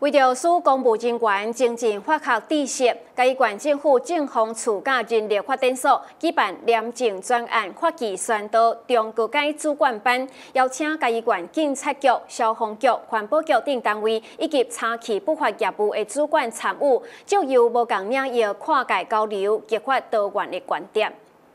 为着使公务人员精进法学知识，嘉义县政府政风处甲人力发展所举办廉政专案法纪宣导中各界主管班，邀请嘉义县警察局、消防局、环保局等单位以及查缉不法业务的主管参与，借由无共领域跨界交流，激发多元的观点。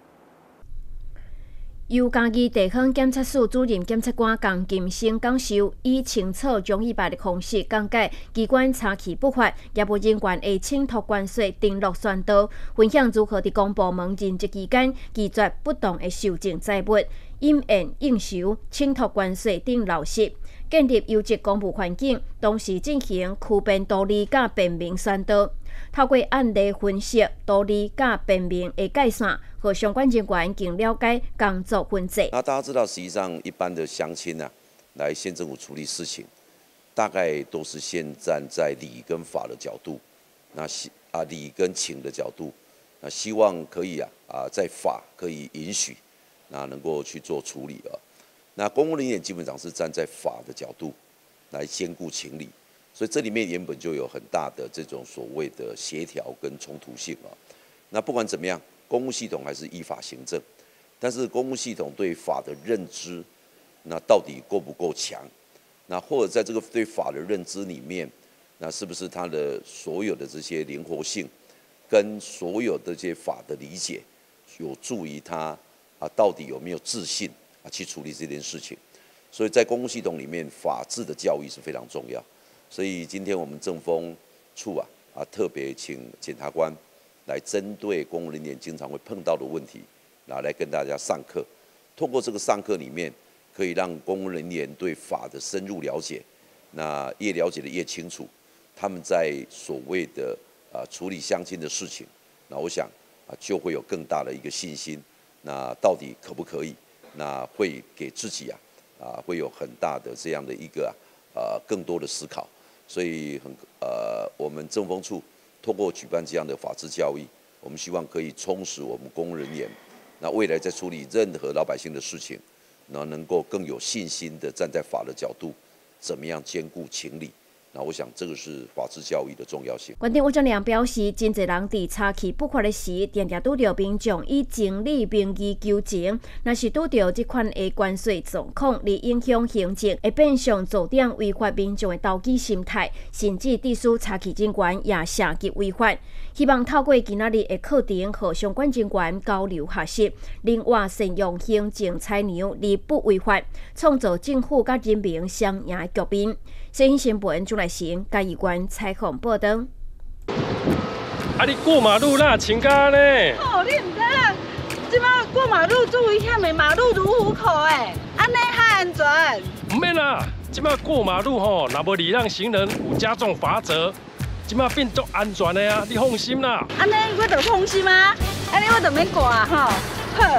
由嘉义地方检察署主任检察官江金生讲授，以清楚容易白的方式讲解机关查缉不法业务人员的请托关税登录宣导，分享如何伫公部门任职期间拒绝不当的受证财物，应验应收请托关税等漏失，建立优质公务环境，同时进行区辨道理甲辨明宣导。 透过案例分析、道理甲辨明的界线，和相关人员更了解工作分制。 那大家知道，实际上一般的乡亲啊，来县政府处理事情，大概都是先站在理跟法的角度，那理跟情的角度，那希望可以在法可以允许，那能够去做处理啊。那公务人员基本上是站在法的角度来兼顾情理。 所以这里面原本就有很大的这种所谓的协调跟冲突性啊。那不管怎么样，公务系统还是依法行政，但是公务系统对法的认知，那到底够不够强？那或者在这个对法的认知里面，那是不是它的所有的这些灵活性，跟所有的这些法的理解，有助于他到底有没有自信去处理这件事情？所以在公务系统里面，法治的教育是非常重要。 所以今天我们政风处特别请检察官来针对公务人员经常会碰到的问题，来跟大家上课。通过这个上课里面，可以让公务人员对法的深入了解，那越了解的越清楚。他们在所谓的处理乡亲的事情，那我想就会有更大的一个信心。那到底可不可以？那会给自己会有很大的这样的一个更多的思考。 所以我们政风处透过举办这样的法治教育，我们希望可以充实我们公务人员，那未来在处理任何老百姓的事情，那能够更有信心的站在法的角度，怎么样兼顾情理。 那我想，这个是法治教育的重要性。 县长吴章良表示，真侪人伫查缉不法的时，常常拄到民众以情理名义求情，若是拄到这款的关税状况，而影响行政，会变相助长违法民众的投机心态，甚至致使查缉人员也涉及违法。希望透过今仔日的课程，和相关人员交流学习，另外善用行政裁量而不违法，创造政府甲人民双赢的局面。新闻新闻朱来成嘉义县采访报道。 你过马路啦，请假呢？ 哦，你唔知啊？即摆过马路最危险的马路如虎口安尼较安全。 唔免啦，即摆过马路吼，若无礼让行人，有加重罚则。即摆变足安全的啊，你放心啦。 安尼我就放心啊，安尼我就免挂吼。好。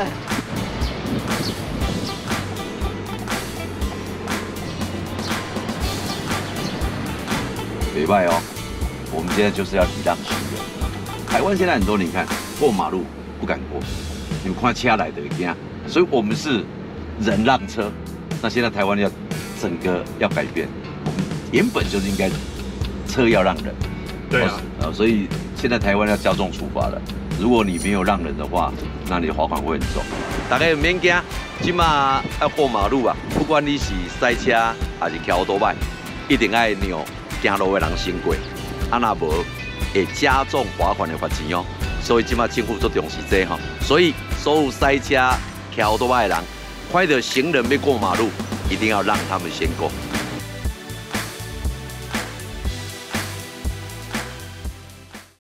北拜哦，我们现在就是要礼让行人。台湾现在很多人，你看过马路不敢过，你们看车来的惊，所以我们是人让车。那现在台湾要整个要改变，我们原本就是应该车要让人。 对啊， 所以现在台湾要加重处罚了。如果你没有让人的话，那你的罚款会很重。大家免惊，今嘛要过马路啊，不管你是塞车还是骑多摆，一定要让行路的人先过，若无会加重罚款的罚钱哦。所以今嘛政府做重视这吼，所以所有塞车、骑多摆的人，看到行人要过马路，一定要让他们先过。